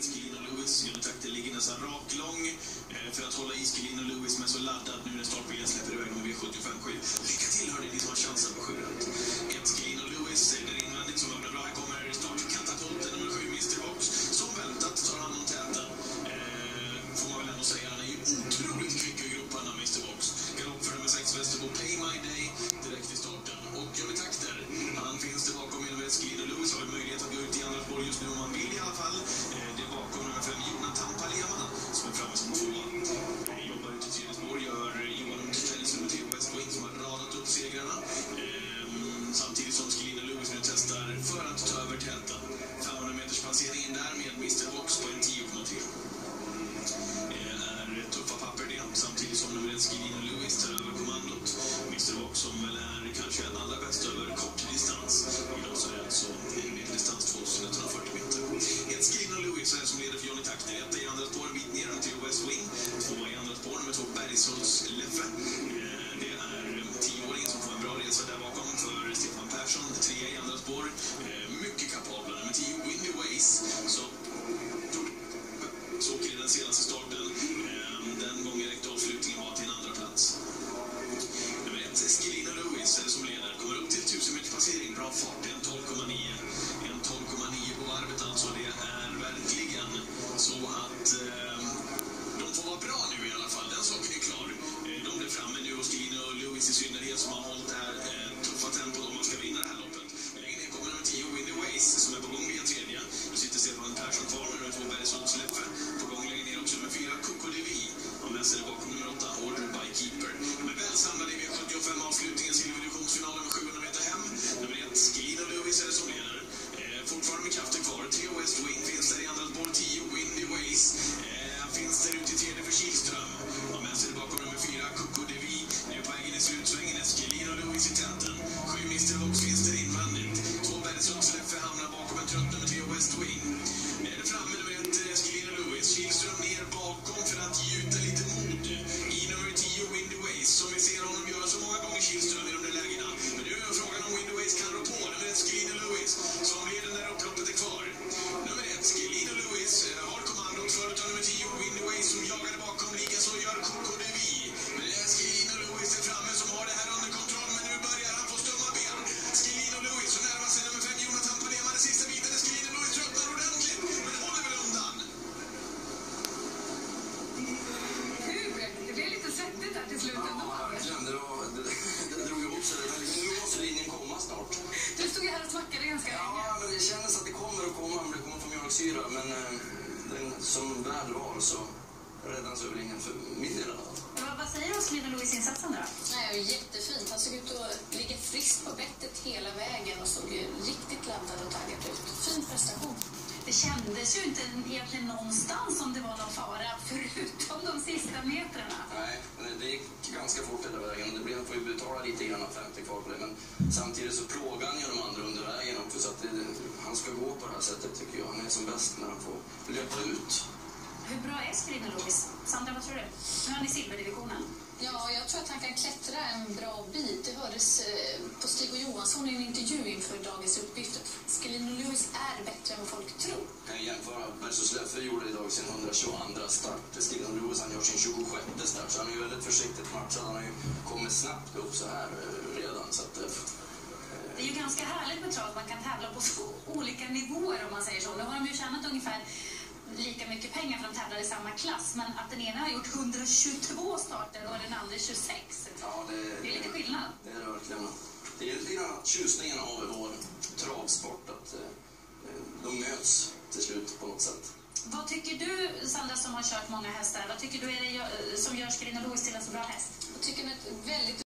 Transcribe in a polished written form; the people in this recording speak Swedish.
med Schelin och Lewis. Takten ligger nästan raklång för att hålla i Schelin och Lewis, men så laddad nu när startbilen släpper iväg med V75-7. Lycka till hörni, ni som har chansen på 7 rätt. Ett Schelin och Lewis, där invändigt som öppnar bra. Här kommer startkatapulten nummer 7, Mr. Vox, som väntat tar hand om täten. Får man väl ändå säga, han är ju otroligt kvick i grupperna, Mr. Vox. Galopp för nummer 6, Västerbo, Pay My Day, direkt i starten. Och jag med takter, han finns där bakom med Schelin och Lewis, har möjlighet att gå ut i andra spår just nu om man vill i alla fall. Det är bakom nummer 5, Jonathan Palema, som är framme som 2. Jobbar ut i tredje spår, gör Johan Underställs nummer 3, West Wing, som har radat upp segrarna. Samtidigt som Schelin och Lewis nu testar för att ta över täten. 500 meters passeringen där med Mr. Vox på en 10,3. Det är tuffa papper det, samtidigt som nummer 1 Schelin och Lewis tar över kommandot. Mr. Vox som väl är kanske en allra bäst över kort distans. Idag så är det alltså en medeldistans 2140 meter. Ett Schelin och Lewis är som leder för Johnny Takter. 1 i andra spår, en bit ner till West Wing. 2 i andra spår, nummer 2 Bergsholz Leffe. Det är 10-åringen som får en bra resa där bakom för Stefan Persson. 3 i andra spår, mycket kapabla. Nummer 10 Windy Ways. Så åker den senaste starten. Den gången räckte avslutningen var till en andra plats. Nummer 1 Schelin och Lewis som leder. Kommer upp till 1000 meters passering. Bra fart, en 12,9. En 12,9 på varvet alltså. Det är verkligen så att de får vara bra nu i alla fall. Den saken är klar. De blir framme nu och Schelin och Lewis i synnerhet som har hållit det här tuffa tempo om man ska vinna det här loppet. Längre ner kommer nummer 10 Windy Ways som är på gång via tredje. Nu sitter Stefan Persson kvar med nummer 2 Bergsholz Leffe. På gång längre ner också nummer 4 Coco Devi. Och med sig bakom nummer 8 Order by Keeper. Men väl samlade i V75 avslutningen silverdivisionsfinalen med 700 meter hem. Nummer 1 Schelin och Lewis är det som leder. Fortfarande med krafter kvar. 3 West Wing finns där i andra spår. 10 Windy Ways. Finns där ute i tredje för Kihlström. Och med sig bakom nummer 4 Coco Devi. Nu på vägen i slutsvängen är Schelin och Lewis i täten. 7 Mr. Vox finns där invändigt. 2 Bergsholz Leffe hamnar bakom en trött nummer 3 West Wing. Är det framme nummer 1 Schelin och Lewis. Kihlström ner bakom för att gjuta lite mod i nummer 10 Windy Ways. Som vi ser honom göra så många gånger Kihlström i de där lägena. Men nu är frågan om Windy Ways kan rå på. Nummer 1 Schelin och Lewis som leder när upploppet är kvar. Nummer 1 Schelin och Lewis har kommandot förut av nummer 10 Windy Ways som jagade bakom. Likaså gör Coco Devi. Men det är Schelin och Lewis är framme som har det här under kontroll. Men nu börjar han få stumma ben. Schelin och Lewis som närmar sig nummer 5 Jonathan Palema. Den sista biten är Schelin och Lewis tröttnar ordentligt. Men håller väl undan. Det blev lite svettigt där till slut ändå. Ja, verkligen. Det drog ihop sig. Nu måste linjen komma snart. Du stod ju här och smackade ganska länge. Ja, men det kändes att det kommer att komma. Det kommer från mjölksyra. Men som väl var så räddades över linjen för min del. Vad säger du om Schelin och Lewis insatsen då? Nej, jättefint. Han såg ut att ligga friskt på bettet hela vägen och såg riktigt laddad och taggad ut. Fin prestation. Det kändes ju inte egentligen någonstans som det var någon fara förutom de sista metrarna. Nej, men det gick ganska fort hela vägen. Det blev, får ju betala lite grann 50 kvar på det. Men samtidigt så plågar han ju de andra under vägen också. Så att han ska gå på det här sättet tycker jag. Han är som bäst när han får löpa ut. Hur bra är Schelin och Lewis? Sandra, vad tror du? Nu har ni silverdivisionen. Ja, jag tror att han kan klättra en bra bit. Det hördes på Stig och Johansson i en intervju inför dagens uppgift. Schelin och Lewis är bättre än vad folk tror. Jag kan jämföra. Bergsholz Leffe gjorde idag sin 122 start. Schelin och Lewis han gör sin 26 start. Så han är ju väldigt försiktigt matchad. Han har ju kommit snabbt upp så här redan. Så att, det är ju ganska härligt med trav. Man kan tävla på olika nivåer om man säger så. Nu har de ju tjänat ungefär lika mycket pengar för de tävlar i samma klass. Men att den ena har gjort 122 starter och den andra 26. Ja, det är lite skillnad. Det är det verkligen. Det är lite grann tjusningen av vår travsport. Att de möts till slut på något sätt. Vad tycker du, Sandra, som har kört många hästar? Vad tycker du är det som gör Schelin och Lewis till en så bra häst? Jag tycker att väldigt